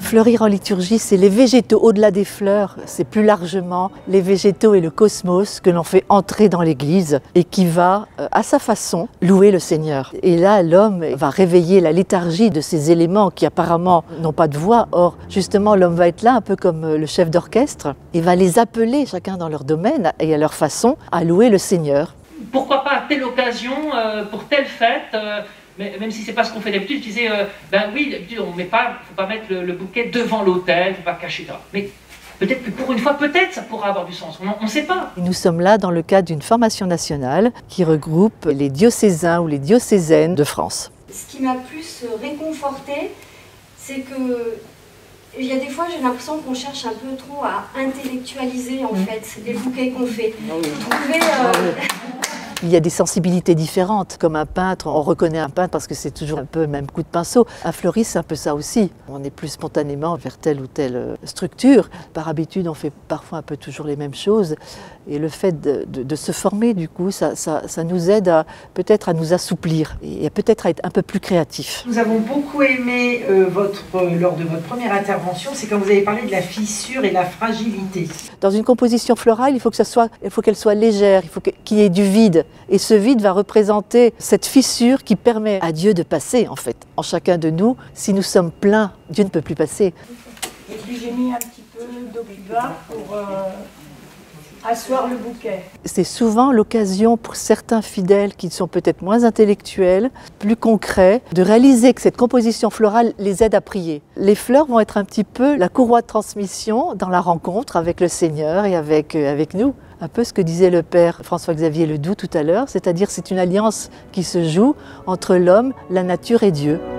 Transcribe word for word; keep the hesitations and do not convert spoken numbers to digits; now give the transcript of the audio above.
Fleurir en liturgie, c'est les végétaux, au-delà des fleurs, c'est plus largement les végétaux et le cosmos que l'on fait entrer dans l'Église et qui va, à sa façon, louer le Seigneur. Et là, l'homme va réveiller la léthargie de ces éléments qui apparemment n'ont pas de voix. Or, justement, l'homme va être là, un peu comme le chef d'orchestre, et va les appeler, chacun dans leur domaine et à leur façon, à louer le Seigneur. Pourquoi pas à telle occasion, euh, pour telle fête, euh, mais, même si c'est pas ce qu'on fait d'habitude, je disais, euh, ben oui, d'habitude on met pas, faut pas mettre le, le bouquet devant l'autel, faut pas cacher ça. Mais peut-être que pour une fois, peut-être ça pourra avoir du sens, on ne sait pas. Nous sommes là dans le cadre d'une formation nationale qui regroupe les diocésains ou les diocésaines de France. Ce qui m'a plus réconfortée, c'est que il y a des fois, j'ai l'impression qu'on cherche un peu trop à intellectualiser en fait les bouquets qu'on fait. Trouver, euh... Il y a des sensibilités différentes. Comme un peintre, on reconnaît un peintre parce que c'est toujours un peu le même coup de pinceau. Un fleuriste, c'est un peu ça aussi. On est plus spontanément vers telle ou telle structure. Par habitude, on fait parfois un peu toujours les mêmes choses. Et le fait de, de, de se former, du coup, ça, ça, ça nous aide à peut-être à nous assouplir et peut-être à être un peu plus créatifs. Nous avons beaucoup aimé euh, votre, euh, lors de votre première intervention, c'est quand vous avez parlé de la fissure et la fragilité. Dans une composition florale, il faut que ça soit, il faut qu'elle soit légère, il faut qu'il y ait du vide. Et ce vide va représenter cette fissure qui permet à Dieu de passer, en fait, en chacun de nous. Si nous sommes pleins, Dieu ne peut plus passer. Et puis j'ai mis un petit peu d'eau cuva pour euh, asseoir le bouquet. C'est souvent l'occasion pour certains fidèles qui sont peut-être moins intellectuels, plus concrets, de réaliser que cette composition florale les aide à prier. Les fleurs vont être un petit peu la courroie de transmission dans la rencontre avec le Seigneur et avec, euh, avec nous. Un peu ce que disait le père François-Xavier Ledoux tout à l'heure, c'est-à-dire c'est une alliance qui se joue entre l'homme, la nature et Dieu.